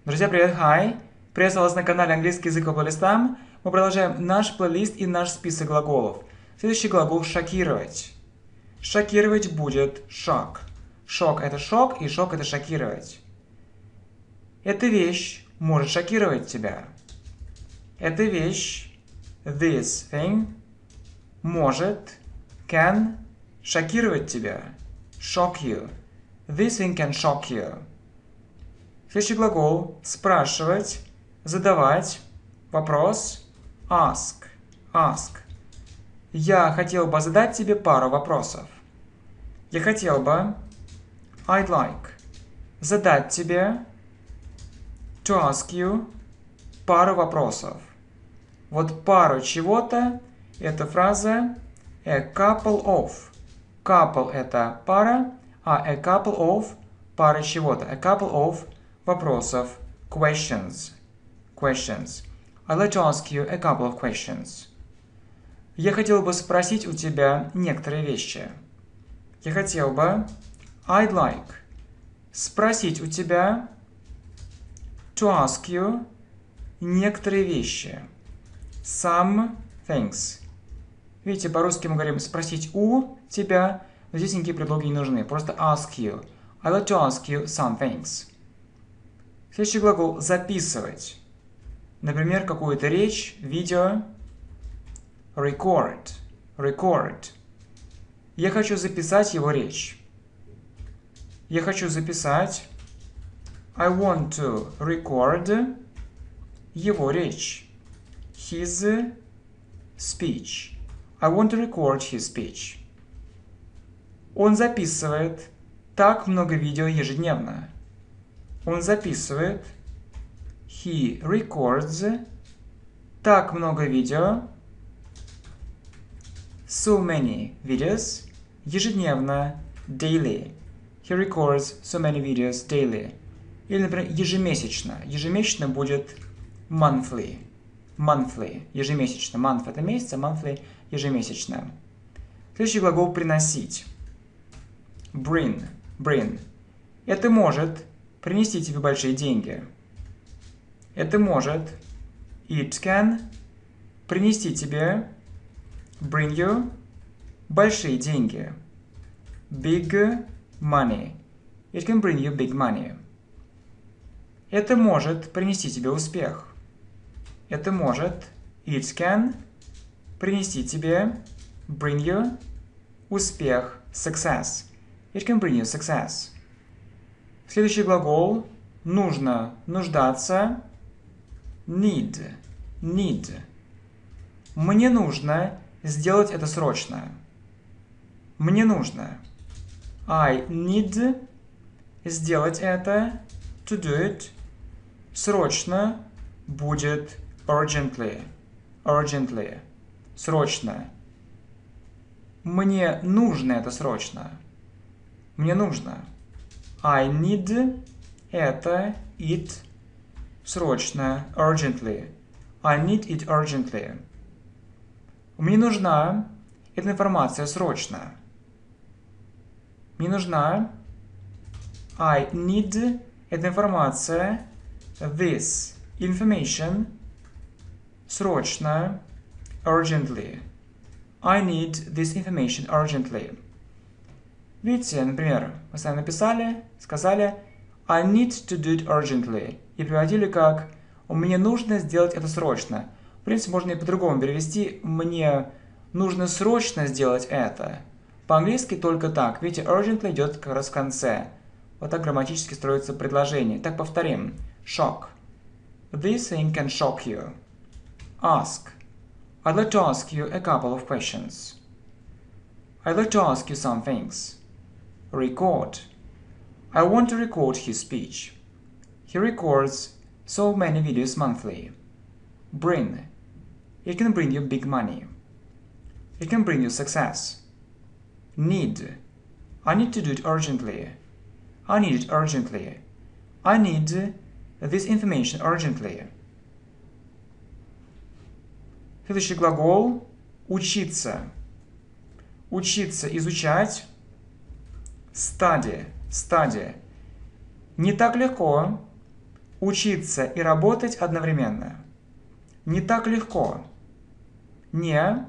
Друзья, привет, hi! Приветствую вас на канале Английский язык по плейлистам. Мы продолжаем наш плейлист и наш список глаголов. Следующий глагол «шокировать». Шокировать будет «шок». Шок – это шок, и шок – это шокировать. Эта вещь может шокировать тебя. Эта вещь, this thing, может, can, шокировать тебя. Shock you. This thing can shock you. Следующий глагол спрашивать, задавать, вопрос, ask, ask. Я хотел бы задать тебе пару вопросов. Я хотел бы, I'd like, задать тебе, to ask you, пару вопросов. Вот пару чего-то, это фраза a couple of. Couple это пара, а a couple of пара чего-то. A couple of вопросов, questions, questions. I'd like to ask you a couple of questions. Я хотел бы спросить у тебя некоторые вещи. Я хотел бы, I'd like, спросить у тебя, to ask you, некоторые вещи. Some things. Видите, по-русски мы говорим спросить у тебя, но здесь никакие предлоги не нужны. Просто ask you. I'd like to ask you some things. Следующий глагол записывать. Например, какую-то речь, видео. Record. Record. Я хочу записать его речь. Я хочу записать. I want to record его речь. His speech. I want to record his speech. Он записывает так много видео ежедневно. Он записывает. He records так много видео. So many videos. Ежедневно. Daily. He records so many videos daily. Или, например, ежемесячно. Ежемесячно будет monthly. Monthly. Ежемесячно. Month это месяц, а monthly ежемесячно. Следующий глагол приносить. Bring. Bring. Это может принести тебе большие деньги. Это может, it can, принести тебе, bring you, большие деньги. Big money. It can bring you big money. Это может принести тебе успех. Это может, it can, принести тебе, bring you, успех, success. It can bring you success. Следующий глагол нужно, нуждаться, need, need. Мне нужно сделать это срочно. Мне нужно. I need сделать это, to do it, срочно будет urgently, urgently, срочно. Мне нужно это срочно. Мне нужно. I need это, it, срочно, urgently. I need it urgently. Мне нужна эта информация срочно. Мне нужна, I need эта информация, this information, срочно, urgently. I need this information urgently. Видите, например, мы с вами написали, сказали I need to do it urgently. И переводили как мне нужно сделать это срочно. В принципе, можно и по-другому перевести. Мне нужно срочно сделать это. По-английски только так. Видите, urgently идет как раз в конце. Вот так грамматически строится предложение. Так повторим. Shock. This thing can shock you. Ask. I'd like to ask you a couple of questions. I'd like to ask you some things. Record. I want to record his speech. He records so many videos monthly. Bring. It can bring you big money. It can bring you success. Need. I need to do it urgently. I need it urgently. I need this information urgently. Следующий глагол учиться. Учиться, изучать. Study. Study. Не так легко, учиться и работать одновременно. Не так легко. Не.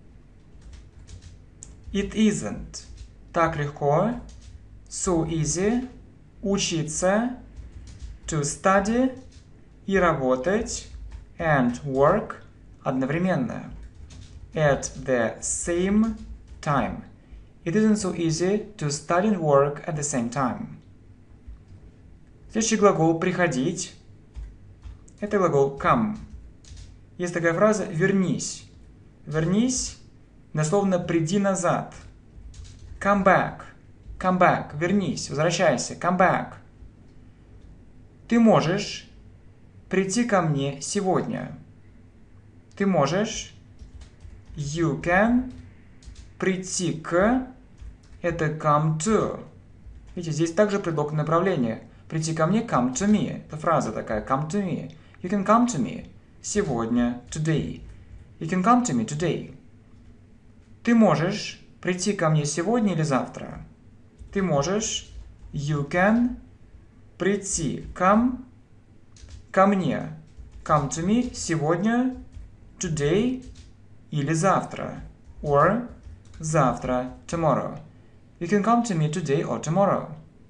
It isn't. Так легко. So easy. Учиться. To study. И работать. And work. Одновременно. At the same time. It isn't so easy to study and work at the same time. Следующий глагол «приходить» – это глагол come. Есть такая фраза «вернись». Вернись, дословно «приди назад». Come back. Come back. Вернись, возвращайся. Come back. Ты можешь прийти ко мне сегодня. Ты можешь. You can. Прийти к. Это come to. Видите, здесь также предлог направления. Прийти ко мне, come to me. Это фраза такая, come to me. You can come to me. Сегодня, today. You can come to me today. Ты можешь прийти ко мне сегодня или завтра. Ты можешь. You can. Прийти. Come. Ко мне. Come to me. Сегодня. Today. Или завтра. Or. Завтра. Tomorrow. You can come to me today or tomorrow.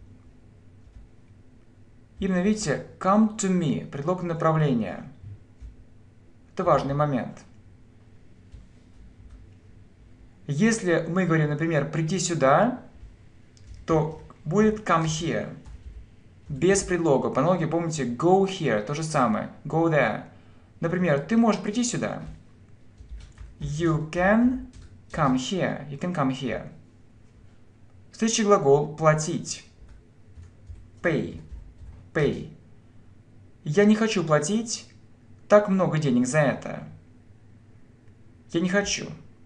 Именно видите, come to me, предлог направления. Это важный момент. Если мы говорим, например, прийти сюда, то будет come here. Без предлога. По аналогии, помните, go here, то же самое. Go there. Например, ты можешь прийти сюда. You can come here. You can come here. Следующий глагол платить. Pay. Pay. Я не хочу платить так много денег за это. Я не хочу.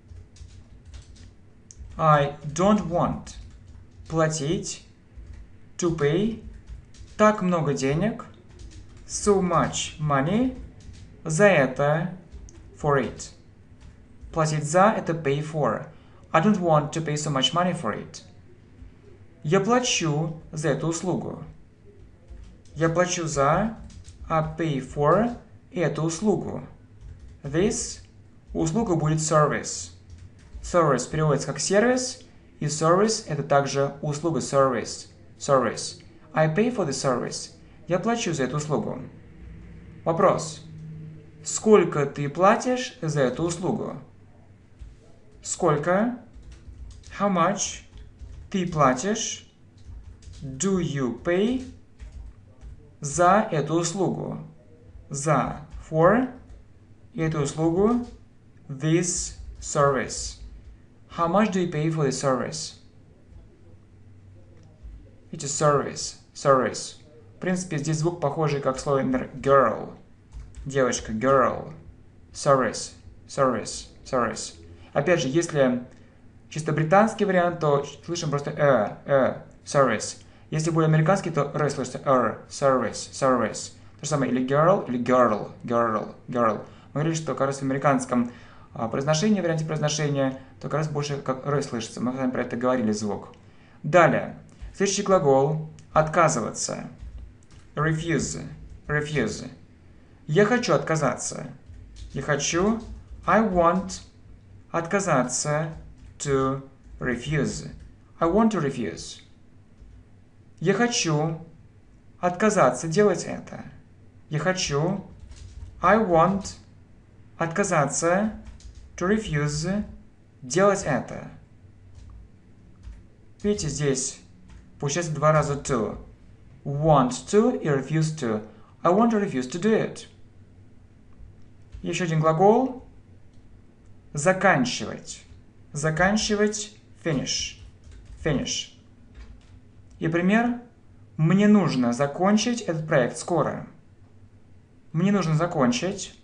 I don't want. Платить. To pay. Так много денег. So much money. За это. For it. Платить за это pay for. I don't want to pay so much money for it. Я плачу за эту услугу. Я плачу за, I pay for, эту услугу. This, услуга будет service. Service переводится как сервис, и service это также услуга service. Service. I pay for the service. Я плачу за эту услугу. Вопрос. Сколько ты платишь за эту услугу? Сколько? How much? Ты платишь? Do you pay? За эту услугу. За. For. Эту услугу. This service. How much do you pay for the service? It's a service. Service. В принципе, здесь звук похожий, как слово, например, girl. Девочка. Girl. Service. Service. Service. Опять же, если чисто британский вариант, то слышим просто service. Если более американский, то слышится service, service. То же самое или girl, или girl, girl, girl. Мы говорили, что как раз в американском произношении, варианте произношения, то как раз больше как слышится. Мы с вами про это говорили, звук. Далее. Следующий глагол отказываться. Refuse, refuse. Я хочу отказаться. Я хочу, I want, отказаться, to refuse. I want to refuse. Я хочу отказаться делать это. Я хочу, I want, отказаться, to refuse, делать это. Видите, здесь получается два раза to. Want to и refuse to. I want to refuse to do it. Еще один глагол. Заканчивать. Заканчивать. Finish. Finish. И пример. Мне нужно закончить этот проект скоро. Мне нужно закончить.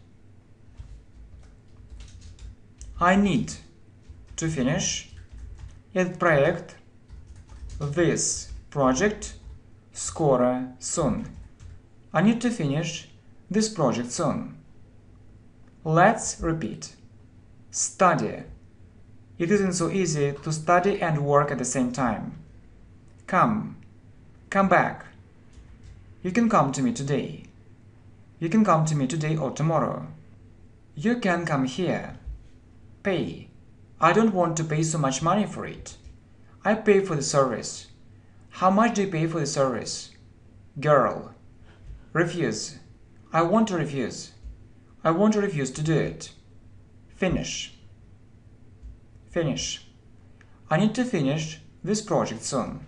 I need to finish. Этот проект. This project. Скоро. Soon. I need to finish this project soon. Let's repeat. Study. It isn't so easy to study and work at the same time. Come. Come back. You can come to me today. You can come to me today or tomorrow. You can come here. Pay. I don't want to pay so much money for it. I pay for the service. How much do you pay for the service? Girl. Refuse. I want to refuse. I want to refuse to do it. Finish. Finish. I need to finish this project soon.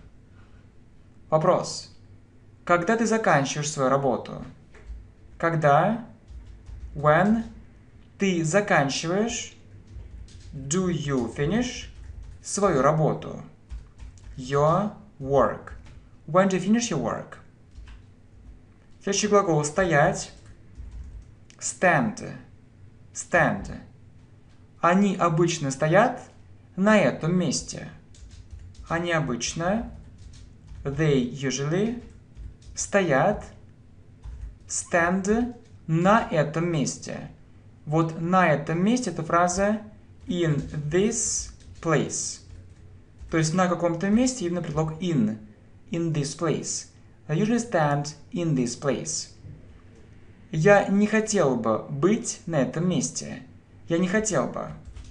Вопрос. Когда ты заканчиваешь свою работу? Когда? When? Ты заканчиваешь? Do you finish? Свою работу. Your work. When do you finish your work? Следующий глагол стоять. Stand. Stand. Они обычно стоят на этом месте. Они обычно, they usually, стоят, stand, на этом месте. Вот на этом месте это фраза in this place. То есть на каком-то месте именно предлог in this place. I usually stand in this place. Я не хотел бы быть на этом месте. Я не хотел бы.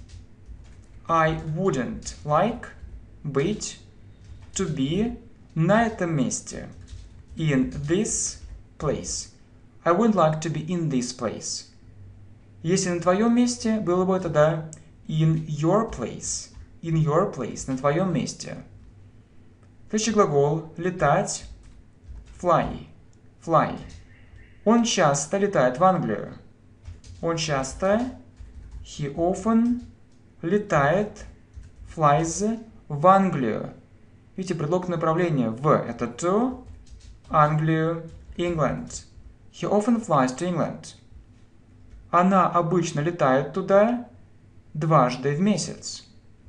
I wouldn't like быть, to be, на этом месте. In this place. I wouldn't like to be in this place. Если на твоем месте, было бы тогда in your place. In your place, на твоем месте. Следующий глагол летать. Fly. Fly. Он часто летает в Англию. Он часто, he often, летает, flies, в Англию. Видите, предлог направления в это to, Англию, England. He often flies to England. Она обычно летает туда дважды в месяц.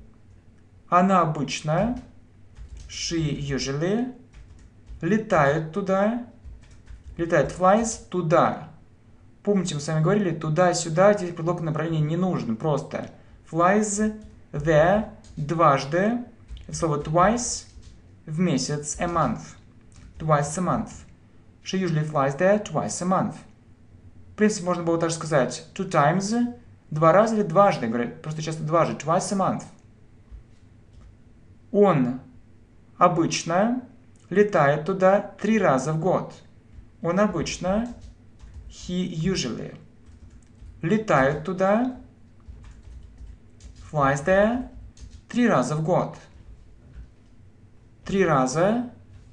Она обычно, she usually, летает туда, летает flies туда. Помните, мы с вами говорили, туда-сюда, здесь предлог направления не нужен, просто flies there дважды, слово twice в месяц, a month. Twice a month. She usually flies there twice a month. В принципе, можно было также сказать two times, два раза или дважды, говорят, просто часто дважды, twice a month. Он обычно летает туда 3 раза в год. Он обычно, he usually, летает туда, flies there, 3 раза в год. 3 раза,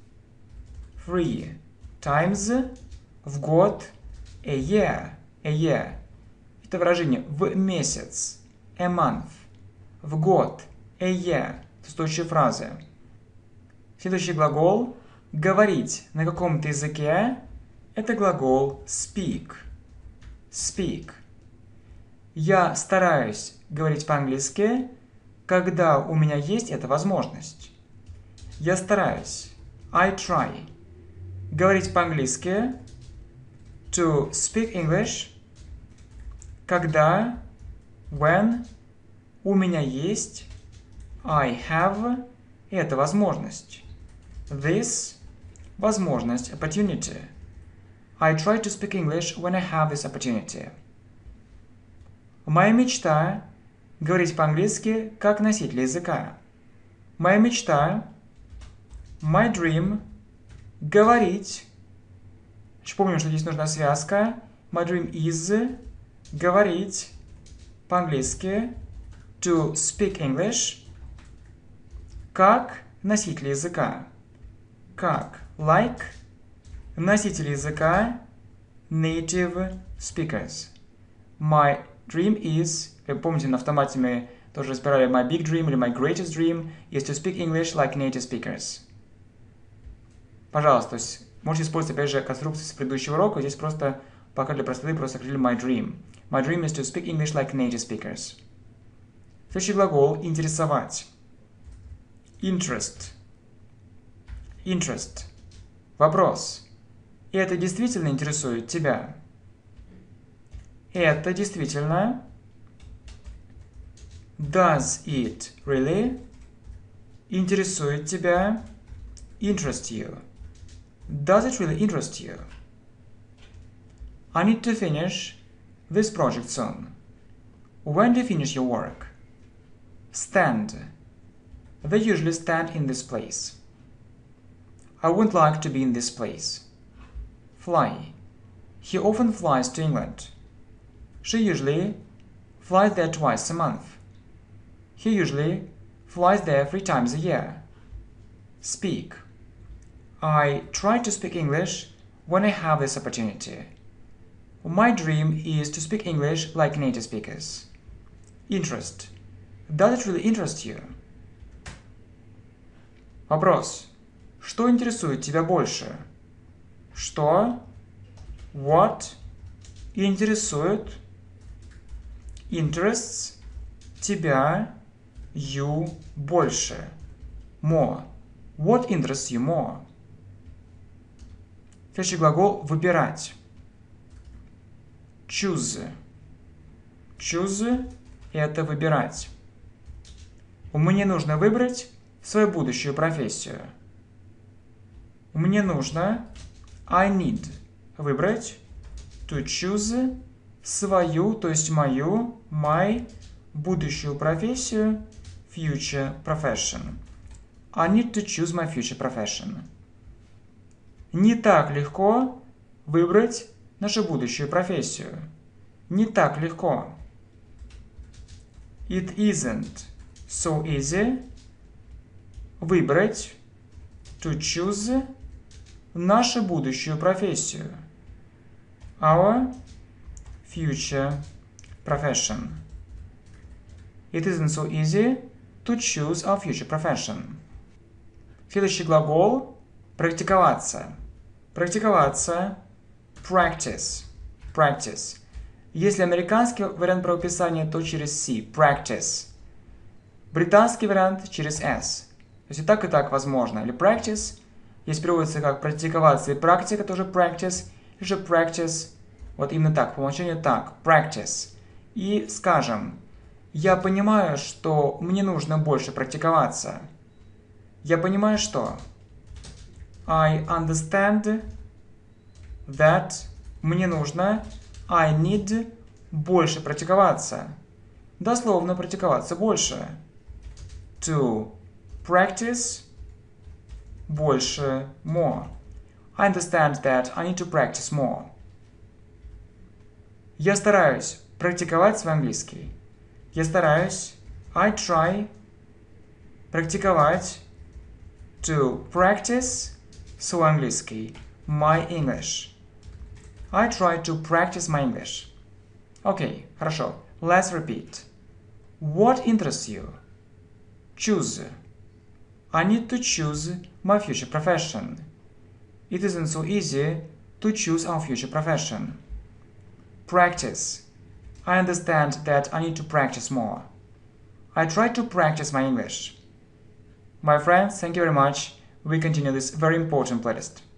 3 times, в год, a year. Это выражение в месяц, a month, в год, a year. Следующая фраза. Следующий глагол говорить на каком-то языке – это глагол speak. Speak. Я стараюсь говорить по-английски, когда у меня есть эта возможность. Я стараюсь. I try. Говорить по-английски. To speak English. Когда. When. У меня есть. I have. Это возможность. This. Возможность. Opportunity. I try to speak English when I have this opportunity. Моя мечта – говорить по-английски как носитель языка. Моя мечта – my dream – говорить. Помним, что здесь нужна связка. My dream is – говорить по-английски. To speak English – как носитель языка. Как like – носитель языка. Native speakers. My dream is, помните, на автомате мы тоже разбирали my big dream или my greatest dream is to speak English like native speakers. Пожалуйста, то есть можете использовать опять же конструкцию с предыдущего урока, здесь просто пока для простоты просто сократили my dream. My dream is to speak English like native speakers. Следующий глагол интересовать. Interest. Interest. Вопрос. Это действительно интересует тебя? Это действительно. Does it really? Интересует тебя. Interest you. Does it really interest you? I need to finish this project soon. When do you finish your work? Stand. They usually stand in this place. I wouldn't like to be in this place. Fly. He often flies to England. She usually flies there twice a month. He usually flies there 3 times a year. Speak. I try to speak English when I have this opportunity. My dream is to speak English like native speakers. Interest. Does it really interest you? Вопрос. Что интересует тебя больше? Что? What? Интересует. Interests. Тебя. You. Больше. More. What interests you more? Следующий глагол выбирать. Choose. Choose – это выбирать. Мне нужно выбрать свою будущую профессию. Мне нужно I need выбрать to choose свою, то есть мою, my будущую профессию future profession. I need to choose my future profession. Не так легко выбрать нашу будущую профессию. Не так легко. It isn't so easy выбрать to choose нашу будущую профессию. Our future profession. It isn't so easy to choose our future profession. Следующий глагол – практиковаться. Практиковаться – practice. Practice. Если американский вариант правописания, то через C – practice. Британский вариант через S. То есть и так возможно. Или practice, здесь переводится как практиковаться, и практика тоже practice, или же practice, вот именно так, по умолчанию так, practice. И скажем, я понимаю, что мне нужно больше практиковаться. Я понимаю, что I understand that мне нужно I need больше практиковаться. Дословно практиковаться больше. To practice больше more. I understand that I need to practice more. Я стараюсь практиковать свой английский. Я стараюсь I try практиковать to practice свой английский. My English. I try to practice my English. Окей, хорошо. Let's repeat. What interests you? Choose. I need to choose my future profession. It isn't so easy to choose our future profession. Practice. I understand that I need to practice more. I try to practice my English. My friends, thank you very much. We continue this very important playlist.